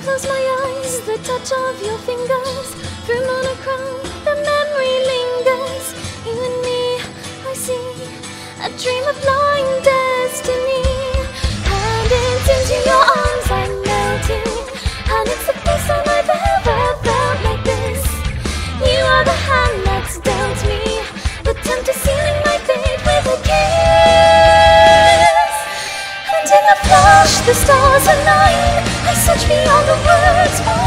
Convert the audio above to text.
close my eyes, the touch of your fingers. Through monochrome, the memory lingers. You and me, I see a dream of flying destiny. Handed into your arms, I'm melting, and it's the first time I've ever felt like this. You are the hand that's dealt me, the tempter sealing my fate with a kiss. And in a flash, the stars align. I search beyond the words.